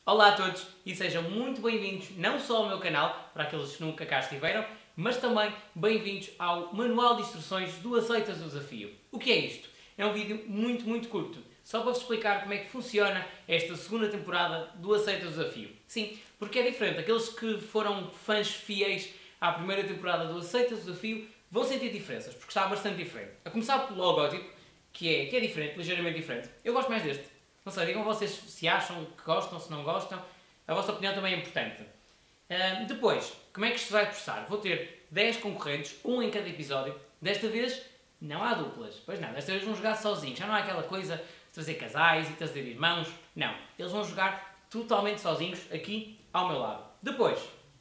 Olá a todos e sejam muito bem-vindos não só ao meu canal, para aqueles que nunca cá estiveram, mas também bem-vindos ao Manual de Instruções do Aceitas o Desafio. O que é isto? É um vídeo muito curto, só para vos explicar como é que funciona esta segunda temporada do Aceitas o Desafio. Sim, porque é diferente. Aqueles que foram fãs fiéis à primeira temporada do Aceitas o Desafio vão sentir diferenças, porque está bastante diferente. A começar pelo logótipo, que é diferente, ligeiramente diferente. Eu gosto mais deste. Não sei, digam vocês se acham que gostam, se não gostam. A vossa opinião também é importante. Depois, como é que isto vai processar? Vou ter 10 concorrentes, um em cada episódio. Desta vez, não há duplas. Pois não, desta vez vão jogar sozinhos. Já não há aquela coisa de trazer casais e trazer irmãos. Não, eles vão jogar totalmente sozinhos aqui ao meu lado. Depois,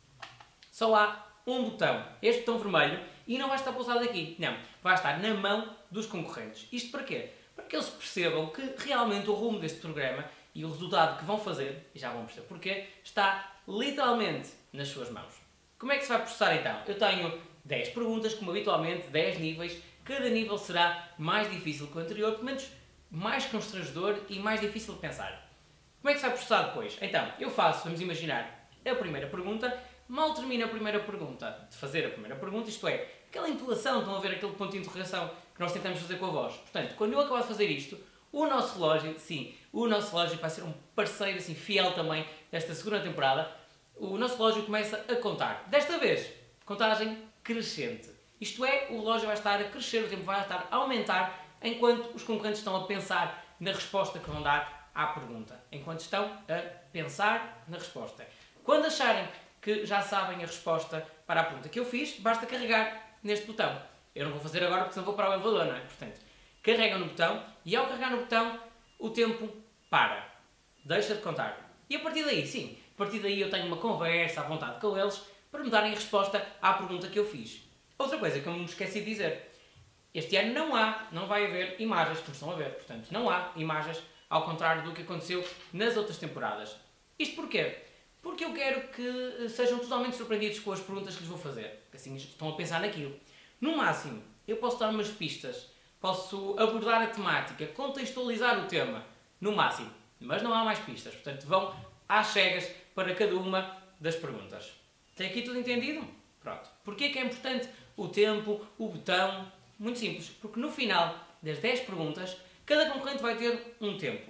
só há um botão. Este botão vermelho. E não vai estar pousado aqui. Não, vai estar na mão dos concorrentes. Isto para quê? Para que eles percebam que realmente o rumo deste programa e o resultado que vão fazer, e já vão perceber porquê, está literalmente nas suas mãos. Como é que se vai processar então? Eu tenho 10 perguntas, como habitualmente, 10 níveis. Cada nível será mais difícil que o anterior, pelo menos mais constrangedor e mais difícil de pensar. Como é que se vai processar depois? Então, eu faço, vamos imaginar, a primeira pergunta. Mal termina a primeira pergunta, de fazer a primeira pergunta, isto é, aquela intuação, estão a ver aquele ponto de interrogação que nós tentamos fazer com a voz. Portanto, quando eu acabar de fazer isto, o nosso relógio, sim, o nosso relógio vai ser um parceiro assim, fiel também desta segunda temporada, o nosso relógio começa a contar. Desta vez, contagem crescente. Isto é, o relógio vai estar a crescer, o tempo vai estar a aumentar, enquanto os concorrentes estão a pensar na resposta que vão dar à pergunta. Enquanto estão a pensar na resposta. Quando acharem que já sabem a resposta para a pergunta que eu fiz, basta carregar neste botão. Eu não vou fazer agora porque senão vou para o elevador, não é? Portanto, carregam no botão e ao carregar no botão, o tempo para. Deixa de contar. E a partir daí, sim, a partir daí eu tenho uma conversa à vontade com eles para me darem a resposta à pergunta que eu fiz. Outra coisa que eu me esqueci de dizer. Este ano não vai haver imagens, como estão a ver. Portanto, não há imagens, ao contrário do que aconteceu nas outras temporadas. Isto porquê? Porque eu quero que sejam totalmente surpreendidos com as perguntas que lhes vou fazer. Assim estão a pensar naquilo. No máximo, eu posso dar umas pistas, posso abordar a temática, contextualizar o tema. No máximo. Mas não há mais pistas. Portanto, vão às cegas para cada uma das perguntas. Tem aqui tudo entendido? Pronto. Porquê é que é importante o tempo, o botão? Muito simples. Porque no final das 10 perguntas, cada concorrente vai ter um tempo.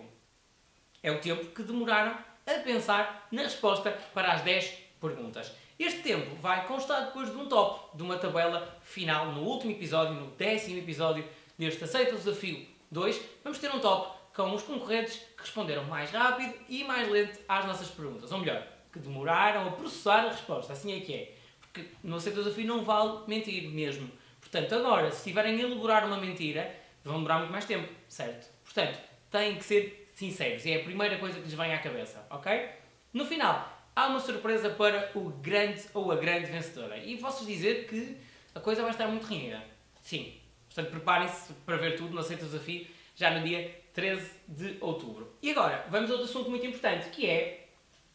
É o tempo que demoraram a pensar na resposta para as 10 perguntas. Este tempo vai constar depois de um top, de uma tabela final. No último episódio, no 10º episódio deste Aceita o Desafio 2, vamos ter um top com os concorrentes que responderam mais rápido e mais lento às nossas perguntas. Ou melhor, que demoraram a processar a resposta. Assim é que é. Porque no Aceita o Desafio não vale mentir mesmo. Portanto, agora, se tiverem a elaborar uma mentira, vão demorar muito mais tempo, certo? Portanto, têm que ser sinceros, é a primeira coisa que lhes vem à cabeça, ok? No final, há uma surpresa para o grande ou a grande vencedora. E posso dizer que a coisa vai estar muito renhida. Sim. Portanto, preparem-se para ver tudo no Aceita o Desafio, já no dia 13 de outubro. E agora, vamos a outro assunto muito importante, que é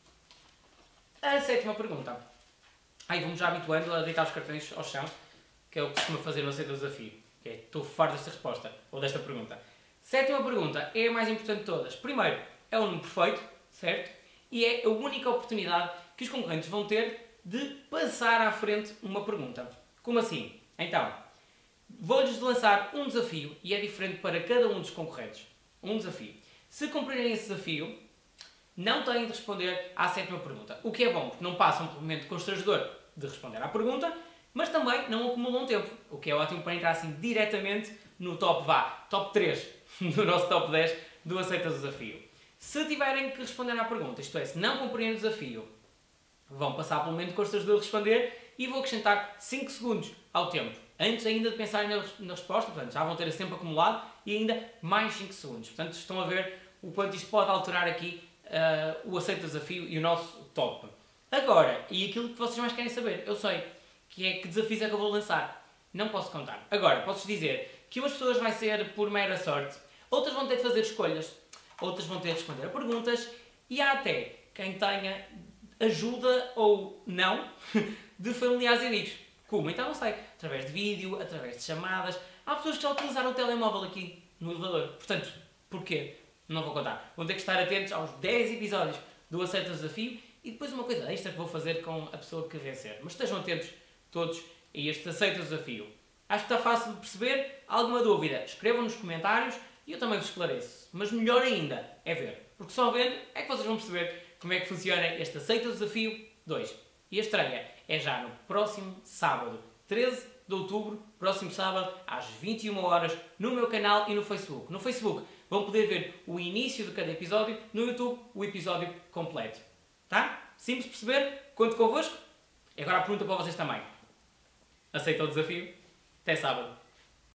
a 7ª pergunta. Aí vamos já habituando a deitar os cartões ao chão, que é o que costuma fazer no Aceita o Desafio. Que é, estou farto desta resposta, ou desta pergunta. 7ª pergunta é a mais importante de todas. Primeiro, é o número perfeito, certo? E é a única oportunidade que os concorrentes vão ter de passar à frente uma pergunta. Como assim? Então, vou-lhes lançar um desafio e é diferente para cada um dos concorrentes. Um desafio. Se cumprirem esse desafio, não têm de responder à 7ª pergunta. O que é bom, porque não passam por um momento constrangedor de responder à pergunta, mas também não acumulam tempo. O que é ótimo para entrar assim diretamente no top 3 do nosso top 10 do Aceitas o Desafio. Se tiverem que responder à pergunta, isto é, se não cumprirem o desafio, vão passar pelo momento constrangedor de responder e vou acrescentar 5 segundos ao tempo. Antes ainda de pensarem na resposta, portanto, já vão ter esse tempo acumulado e ainda mais 5 segundos. Portanto, estão a ver o quanto isto pode alterar aqui o Aceita o Desafio e o nosso top. Agora, e aquilo que vocês mais querem saber, eu sei, que é que desafios é que eu vou lançar. Não posso contar. Agora, posso-vos dizer que umas pessoas vai ser por mera sorte, outras vão ter de fazer escolhas, outras vão ter de responder a perguntas e há até quem tenha ajuda ou não de familiares e amigos. Como? Então não sei. Através de vídeo, através de chamadas. Há pessoas que já utilizaram o telemóvel aqui no elevador. Portanto, porquê? Não vou contar. Vão ter que estar atentos aos 10 episódios do Aceita o Desafio e depois uma coisa extra que vou fazer com a pessoa que vencer. Mas estejam atentos todos a este Aceita o Desafio. Acho que está fácil de perceber. Alguma dúvida? Escrevam nos comentários e eu também vos esclareço. Mas melhor ainda é ver. Porque só vendo é que vocês vão perceber como é que funciona este Aceita o Desafio 2. E a estreia é já no próximo sábado, 13 de outubro, próximo sábado, às 21 horas, no meu canal e no Facebook. No Facebook vão poder ver o início de cada episódio, no YouTube o episódio completo. Tá? Simples de perceber? Conto convosco. E agora a pergunta para vocês também. Aceita o desafio? Até sábado.